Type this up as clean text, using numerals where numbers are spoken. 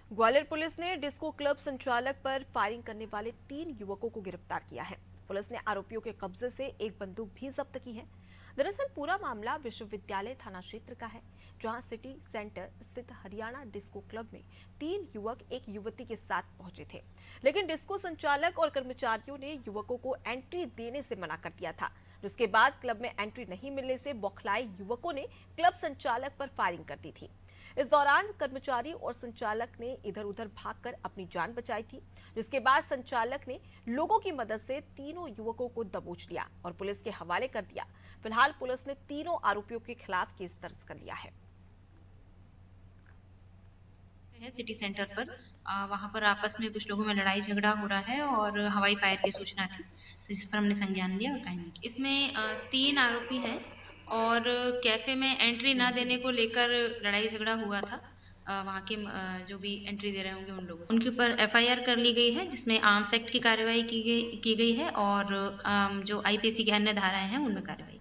Gwalior police ने disco club संचालक पर फायरिंग करने वाले 3 युवकों को गिरफ्तार किया है। पुलिस ने आरोपियों के कब्जे से एक बंदूक भी जब्त की है। दरअसल पूरा मामला विश्वविद्यालय थाना क्षेत्र का है, जहां सिटी सेंटर स्थित हरियाणा डिस्को क्लब में 3 युवक एक युवती के साथ पहुंचे थे, लेकिन डिस्को संचालक और कर्मचारियों ने युवकों को एंट्री देने से मना कर दिया था, जिसके बाद क्लब में एंट्री नहीं मिलने से बौखलाए युवकों ने क्लब संचालक पर फायरिंग कर दी थी। इस दौरान कर्मचारी और संचालक ने इधर उधर भागकर अपनी जान बचाई थी, जिसके बाद संचालक ने लोगों की मदद से तीनों युवकों को दबोच लिया और पुलिस के हवाले कर दिया। फिलहाल पुलिस ने तीनों आरोपियों के खिलाफ केस दर्ज कर लिया है। सिटी सेंटर पर वहाँ पर आपस में कुछ लोगों में लड़ाई झगड़ा हो रहा है और हवाई फायर की सूचना थी, तो जिस पर हमने संज्ञान लिया और कार्रवाई की। इसमें 3 आरोपी हैं और कैफ़े में एंट्री ना देने को लेकर लड़ाई झगड़ा हुआ था। वहाँ के जो भी एंट्री दे रहे होंगे उन लोगों से। उनके ऊपर एफआईआर कर ली गई है, जिसमें आर्म्स एक्ट की कार्रवाई की गई है और जो आईपीसी की अन्य धाराएँ हैं उनमें कार्रवाई